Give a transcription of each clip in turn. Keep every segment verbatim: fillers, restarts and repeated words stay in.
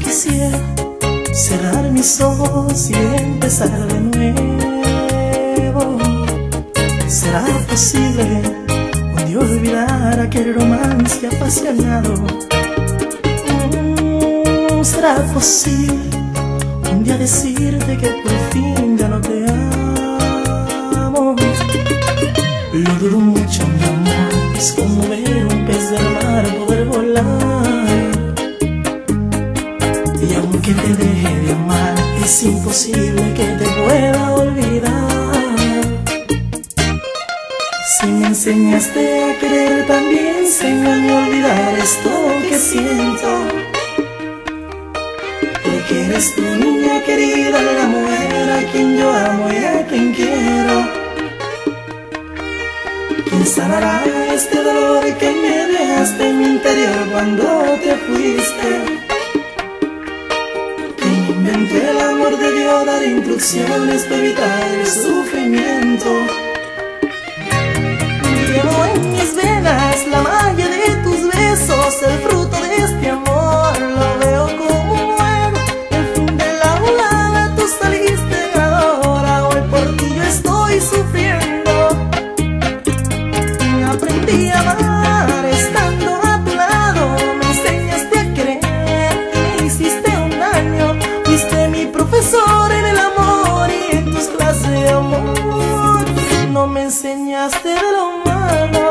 quisiera cerrar mis ojos y empezar de nuevo. ¿Será posible un día olvidar aquel romance apasionado? Mm, ¿Será posible un día decirte que por fin ya no te amo? Lo dudo mucho, mi amor, es como ver un pez del mar poder volar. Y aunque te deje de amar, es imposible que te pueda olvidar. Si me enseñaste a querer, también enséñame a olvidar esto que siento. Porque eres tu niña querida, la mujer a quien yo amo y a quien quiero. ¿Quién sanará este dolor que me dejaste en mi interior cuando te fuiste? ¿Quién inventó el amor debió dar instrucciones para evitar el sufrimiento? Llevo en mis venas la magia de tus besos, el fruto de este amor. Lo veo como un juego, el fin de la jugada, tú saliste ganadora. Hoy por ti yo estoy sufriendo. Aprendí a amar estando a tu lado, me enseñaste a querer y me hiciste un daño. Fuiste mi profesor en el amor y en tus clases de amor no me enseñaste de lo malo.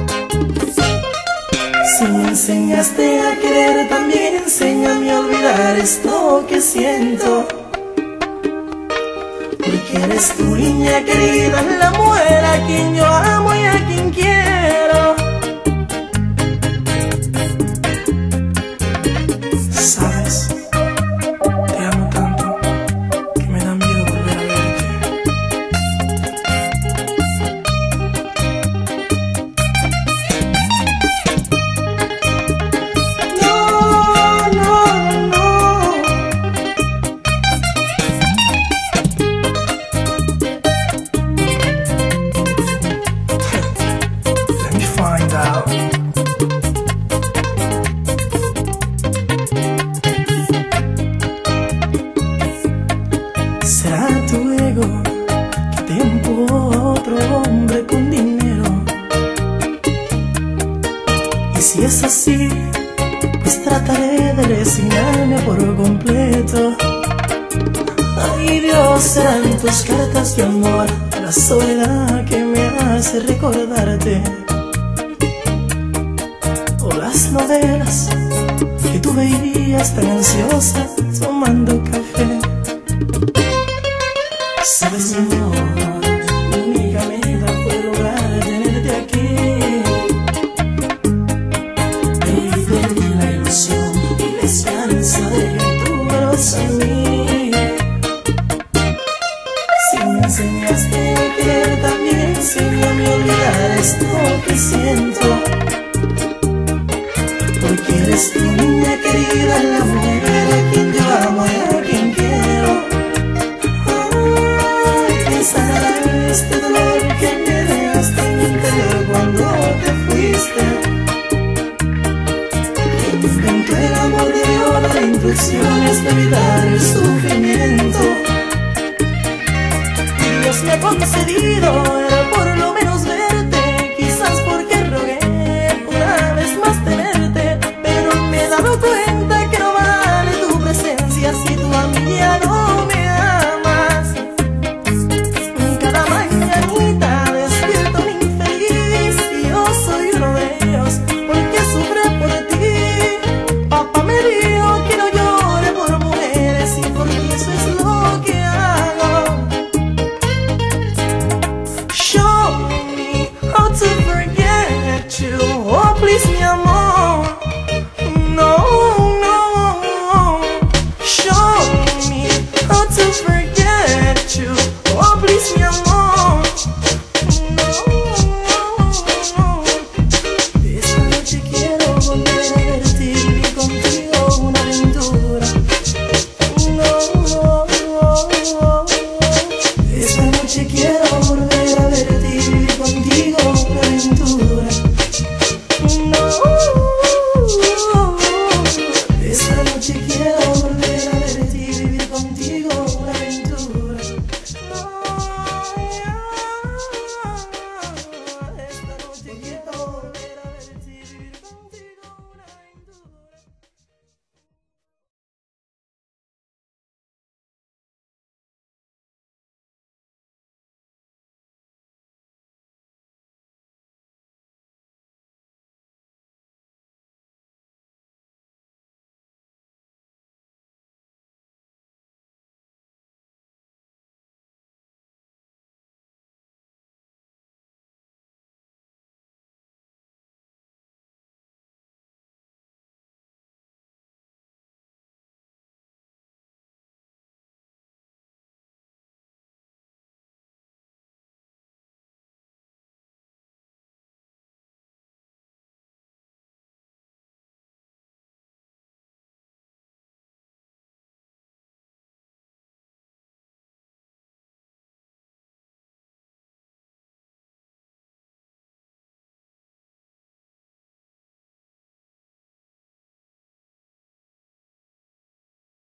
Si me enseñaste a querer, también enséñame a olvidar esto que siento. Porque eres tu niña querida, la mujer a quien yo amo y a quien quiero. Sabes, te amo tanto que me da miedo volver a verte. No, no, no. Let me find out. ¿Será tu ego que te empujó a otro hombre con dinero? Y si es así, pues trataré de resignarme por completo. Ay Dios, serán tus cartas de amor, la soledad que me hace recordarte, o las novelas que tú veías tan ansiosa tomando café. Sabes, mi amor, mi única meta fue lograr tenerte aquí, pero hoy perdí la ilusión y la esperanza de que tú vuelvas a mí. Si me enseñaste a querer, también enséñame a olvidar esto que siento. Porque eres tu niña querida, la mujer a quien yo amo y a quien quiero. Este dolor que me dejaste en mi interior cuando te fuiste. Quien inventó el amor debió dar instrucciones para evitar el sufrimiento. Dios me ha concedido el